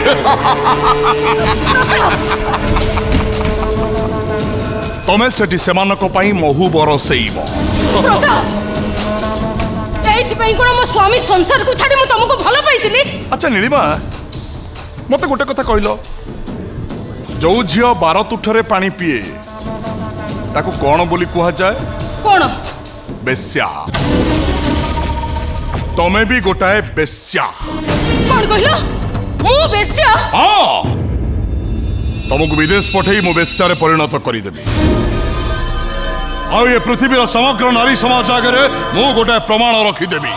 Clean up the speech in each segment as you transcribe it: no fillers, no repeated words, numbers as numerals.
तमे सेठी सेमानक पई महू बरसेइबो। मो स्वामी संसार को छाड़ी तुमको भल पाई। अच्छा नीलिमा मत गोटे कथा कहल, जो झील 12 तुठरे पानी पिए ताको कौन बोली कहा जाए? कौन? बेस्या। तमे भी गोटाए बेस्या। कौन कहलो? मु बेस्या? हाँ, तुमको विदेश पठे मु बेस्या परिणत करदेवी। ये पृथ्वीर समग्र नारी समाज आगे मु गोटाए प्रमाण रखिदेवी।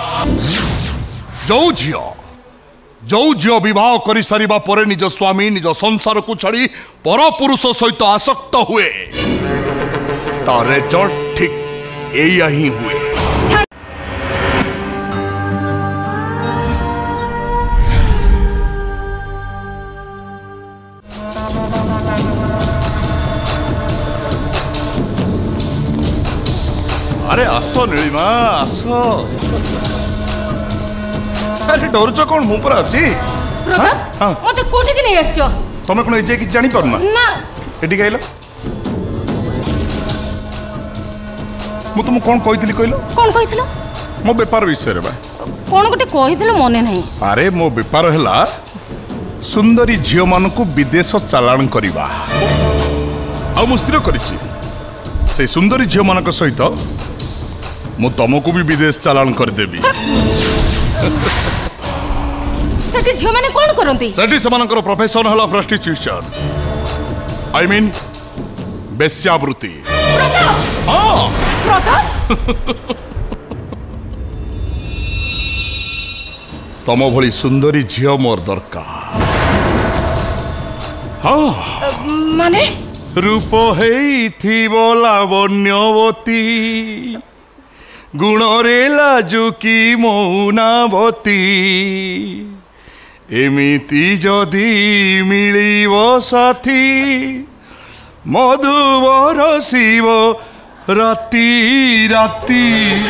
जो झील विवाह कर सारिबा परे निज स्वामी निज संसार को छाड़ी पर पुरुष सहित आसक्त हुए तार रिजल्ट ठीक एया ही हुए। अरे आसो नीलिमा आसो। अरे डर च कौन? मु पर अछि। प्रताप मते कोठी के नहीं आछो? तमे कोन एजे कि जानि परना? ना एडी कहलो मु तुम कौन कहितली कहलो? कौन कहितलो? मो व्यापार विषय रे बा। कौन गोटे कहितलो मने नहीं। अरे मो व्यापार हैला सुंदरी झियो मानकु विदेश चालान करिबा। आ मु स्थिर करिछि से सुंदरी झियो मानक सहित मु तुमको भी विदेश चालान कर देबी। सेठी झियो माने कोन करंती? सेठी समानकर प्रोफेशन हला प्रोस्टिट्यूशन। आई मीन बेस्या वृत्ति। प्रताप। हां प्रताप तम भली सुंदरी झियो मोर दरकार। हाँ माने रूप हेइथिबो लावण्यवती गुण रे लाजुकी मौनावती एमिति जदि मिलिबो साथी मधुवर शिव राती राती।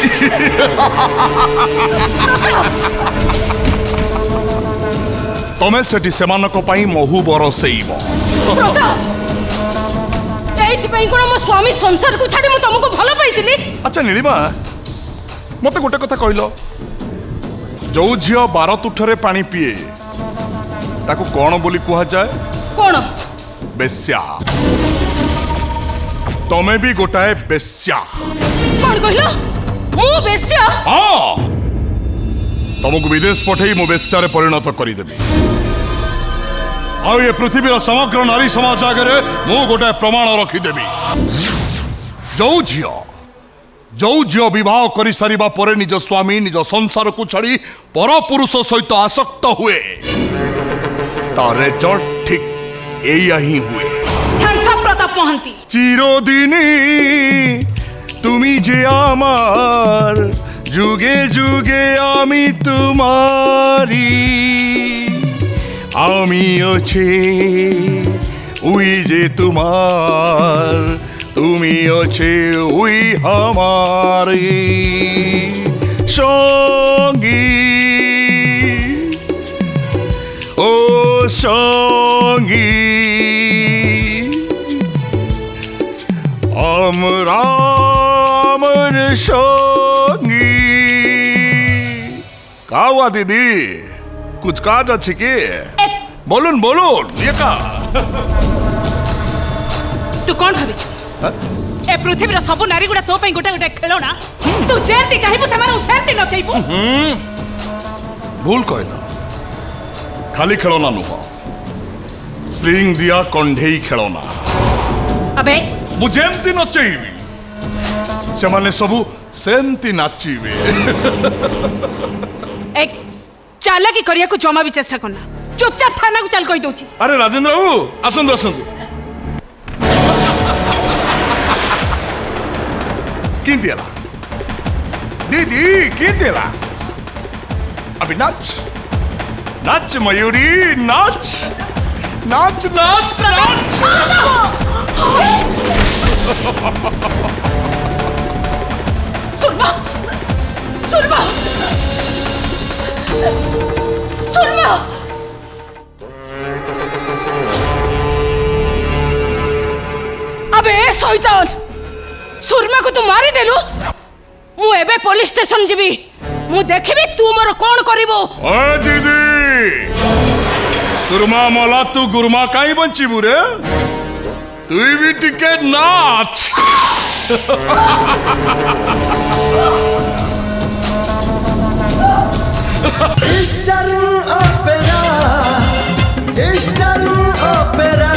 तमे सेठी सेमानक पई महू बरसेइबो। मो स्वामी संसार को छाड़ी तुमको भल पाई। अच्छा नीलिमा मत गोटे कथा कहल, जो झील 12 तुठरे पानी पिए ताको कौन बोली कहा जाए? कौन? बेस्या। तमे भी गोटाए बेस्या। कौन कहलो? मु बेस्या? हाँ, तुमको विदेश पठे मु बेस्या परिणत करदेवी। ये पृथ्वीर समग्र नारी समाज आगे मु गोटाए प्रमाण रखिदेवी। जो झील विवाह कर सारिबा परे निज स्वामी निज संसार को छाड़ी पर पुरुष सहित आसक्त हुए तार रिजल्ट ठीक एया ही हुए। प्रताप महंती चिरदिनी तुमी जे आमार जुगे जुगे आमी तुम्हारी आमी अच्छे उई जे तुम्हार तुमी अच्छे उई हमारी संगी ओ संगी हमरा अमर संगी। का हुआ दीदी, कुछ काज अच्छी के? बोलून बोलून ये का? तू कौन भाविଛୁ? ए पृथ्वीर सब नारी गुडा तो पई गोटे गोटे खेलना तू जेंती चाहिबो सेमारो सेंती न चाहिबो। भूल कहना, खाली खेलना नुह, स्प्रिंग दिया कंढेई खेलना। अबे मु जेंती न चाहिबी से माने सबु सेंती नाचिबे। एक चालाकी करिया को जमा भी चेष्टा करना, चुपचाप थाना को चल कहि दोची। अरे राजेंद्र बाबू आसंतु आसंतु। किंतिला दीदी किंतिला अभी नाच नाच मयूरी नाच नाच नाच नाच। सुरमा सुरमा सुरमा शैतान सुरमा को तू मारी देलु मु एबे पुलिस स्टेशन जीवी मु देखिबी तू मोर कोन करिवो ओ दीदी सुरमा मला तू गुरमा काई बंचिबु रे तू भी टिके नाच Eastern Opera